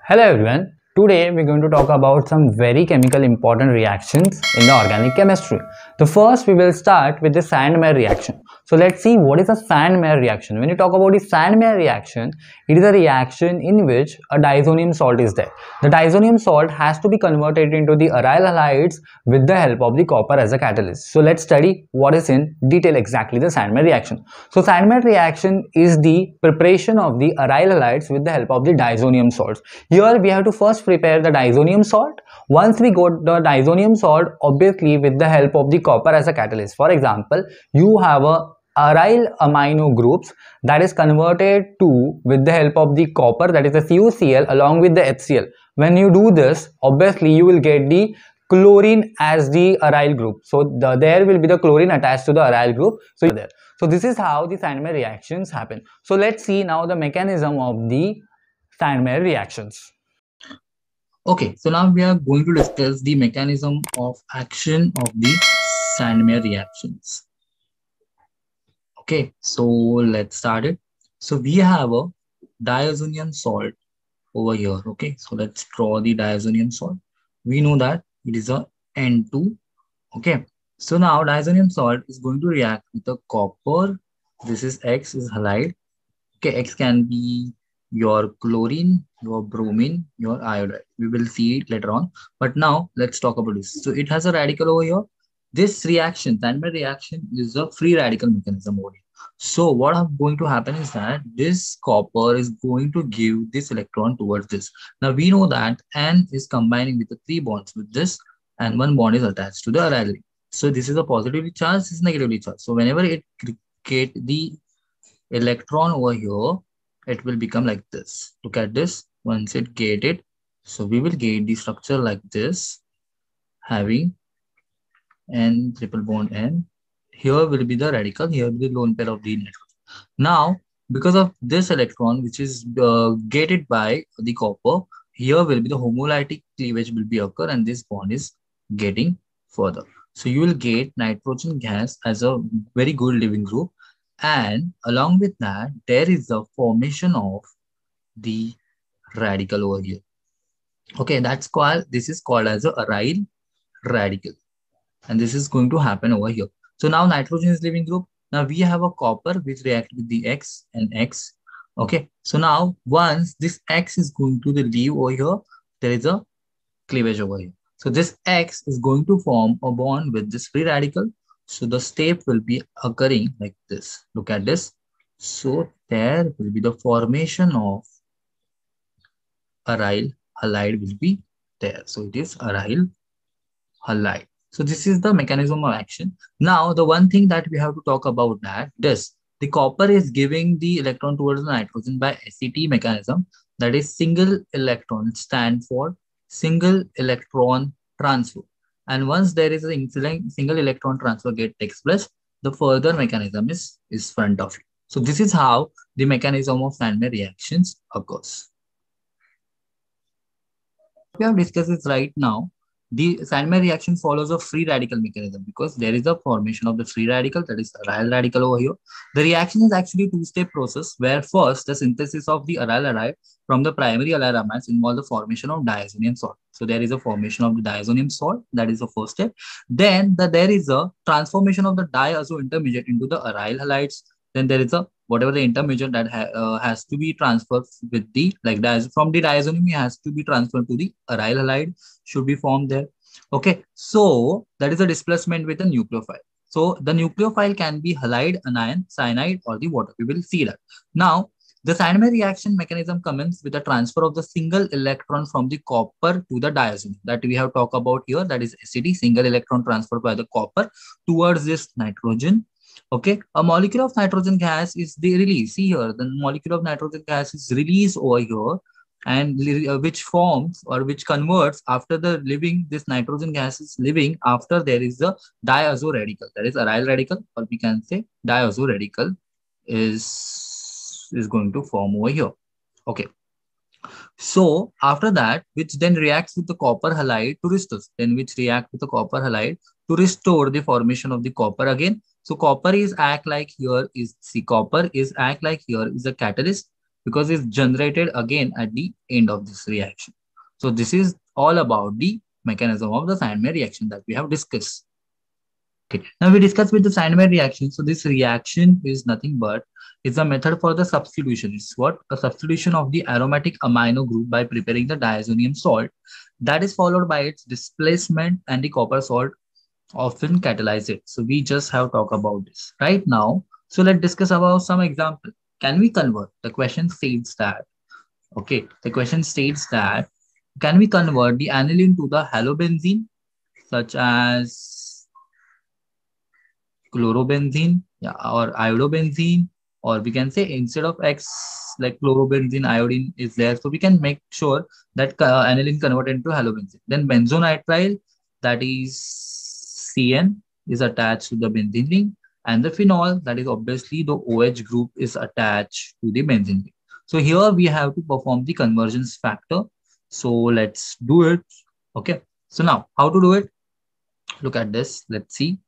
Hello everyone. Today we're going to talk about some very chemical important reactions in the organic chemistry. The first we will start with the Sandmeyer reaction. So let's see what is a Sandmeyer reaction. When you talk about the Sandmeyer reaction, it is a reaction in which a diazonium salt is there. The diazonium salt has to be converted into the aryl halides with the help of the copper as a catalyst. So let's study what is in detail exactly the Sandmeyer reaction. So Sandmeyer reaction is the preparation of the aryl halides with the help of the diazonium salts. Here we have to first prepare the diazonium salt. Once we got the diazonium salt, obviously with the help of the copper as a catalyst. For example, you have a aryl amino groups that is converted to with the help of the copper, that is the CuCl, along with the HCl. When you do this, obviously you will get the chlorine as the aryl group. So there will be the chlorine attached to the aryl group. So this is how the Sandmeyer reactions happen. So let's see now the mechanism of the Sandmeyer reactions. Okay, so now we are going to discuss the mechanism of action of the Sandmeyer reactions. Okay, so let's start it. So we have a diazonium salt over here. Okay, so let's draw the diazonium salt. We know that it is a N2. Okay, so now diazonium salt is going to react with the copper. This is X is halide. Okay, X can be your chlorine, your bromine, your iodide. We will see it later on. But now let's talk about this. So it has a radical over here. This reaction, Sandmeyer reaction, is a free radical mechanism over here. So what is going to happen is that this copper is going to give this electron towards this. Now we know that N is combining with the 3 bonds with this, and 1 bond is attached to the aryl ring. So this is a positively charged, this is negatively charged. So whenever it create the electron over here, it will become like this. Look at this. Once it get it, so we will get the structure like this, having N triple bond N. Here will be the radical, here will be the lone pair of the nitrogen. Now, because of this electron, which is gated by the copper, here will be the homolytic cleavage will be occur, and this bond is getting further. So you will get nitrogen gas as a very good leaving group, and along with that, there is a formation of the radical over here. Okay, this is called as a aryl radical, and this is going to happen over here. So now nitrogen is leaving group. Now we have a copper which react with the X and X. Okay, so now once this X is going to the leave over here, there is a cleavage over here. So this X is going to form a bond with this free radical. So the step will be occurring like this. Look at this. So there will be the formation of aryl halide will be there. So it is aryl halide. So this is the mechanism of action. Now the one thing that we have to talk about that this the copper is giving the electron towards the nitrogen by SET mechanism, that is single electron, stand for single electron transfer. And once there is a single electron transfer takes place, the further mechanism is front of you. So this is how the mechanism of Sandmeyer reactions occurs. We have discussed this right now. The Sandmeyer reaction follows a free radical mechanism because there is a formation of the free radical, that is aryl radical over here. The reaction is actually a two-step process where first the synthesis of the aryl halide from the primary aryl amides involve the formation of diazonium salt. So there is a formation of the diazonium salt, that is the first step. Then there is a transformation of the diazo intermediate into the aryl halides. Then there is a whatever the intermediate that has to be transferred with the from the diazonium, it has to be transferred to the aryl halide, should be formed there. Okay, so that is a displacement with a nucleophile. So the nucleophile can be halide, anion, cyanide, or the water. We will see that. Now, the Sandmeyer reaction mechanism commences with the transfer of the single electron from the copper to the diazonium that we have talked about here. That is SET, single electron transfer by the copper towards this nitrogen. Okay, a molecule of nitrogen gas is the release. See here, the molecule of nitrogen gas is released over here, and which forms or which converts after the living, this nitrogen gas is living after there is a diazo radical, that is aryl radical, or we can say diazo radical is going to form over here. Okay. So after that, which then reacts with the copper halide to restore, then which react with the copper halide to restore the formation of the copper again. So copper is act like here is, see, copper is act like here is a catalyst, because it's generated again at the end of this reaction. So this is all about the mechanism of the Sandmeyer reaction that we have discussed. Okay. Now we discuss with the Sandmeyer reaction. So this reaction is nothing but it's a method for the substitution. It's what? A substitution of the aromatic amino group by preparing the diazonium salt that is followed by its displacement, and the copper salt often catalyze it. So we just have talk about this right now. So let's discuss about some example. Can we convert? The question states that, okay, the question states that can we convert the aniline to the halobenzene such as chlorobenzene, yeah, or iodobenzene, or we can say instead of X, like chlorobenzene, iodine is there. So we can make sure that aniline converted into halobenzene. Then benzonitrile, that is CN, is attached to the benzene ring, and the phenol, that is obviously the OH group, is attached to the benzene ring. So here we have to perform the convergence factor. So let's do it. Okay. So now how to do it? Look at this. Let's see.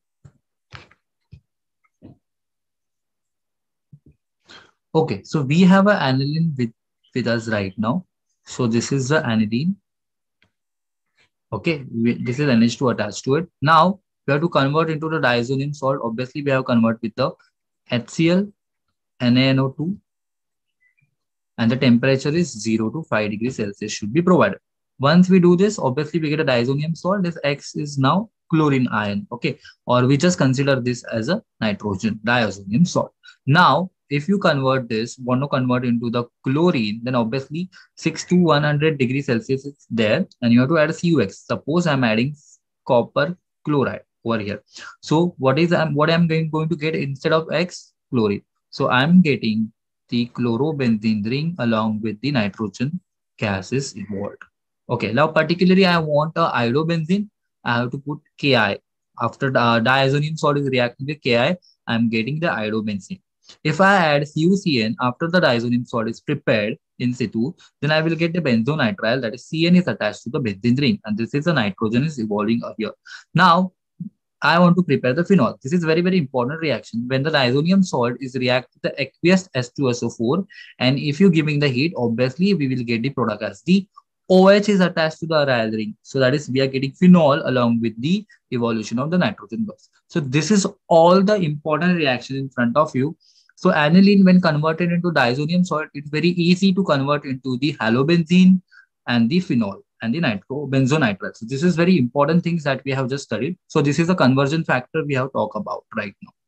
Okay, so we have an aniline with us right now. So this is the aniline. Okay, this is NH2 attached to it. Now we have to convert into the diazonium salt. Obviously, we have convert with the HCl, NaNO2, and the temperature is 0 to 5 degrees Celsius should be provided. Once we do this, obviously we get a diazonium salt. This X is now chlorine ion. Okay, or we just consider this as a nitrogen diazonium salt. Now if you convert this, want to convert into the chlorine, then obviously 6 to 100 degrees Celsius is there, and you have to add a CuX. Suppose I'm adding copper chloride over here. So what I'm going to get instead of X? Chlorine. So I'm getting the chlorobenzene ring along with the nitrogen gases involved. Okay, now particularly I want a iodobenzene. I have to put Ki. After the diazonium salt is reacting with Ki, I'm getting the iodobenzene. If I add CuCN after the diazonium salt is prepared in situ, then I will get the benzonitrile, that is CN is attached to the benzene ring, and this is the nitrogen is evolving here. Now, I want to prepare the phenol. This is very, very important reaction. When the diazonium salt is react with the aqueous H2SO4, and if you're giving the heat, obviously we will get the product as the OH is attached to the aryl ring. So that is we are getting phenol along with the evolution of the nitrogen gas. So this is all the important reaction in front of you. So aniline, when converted into diazonium salt, it's very easy to convert into the halobenzene and the phenol and the benzonitrile. So this is very important things that we have just studied. So this is a conversion factor we have talked about right now.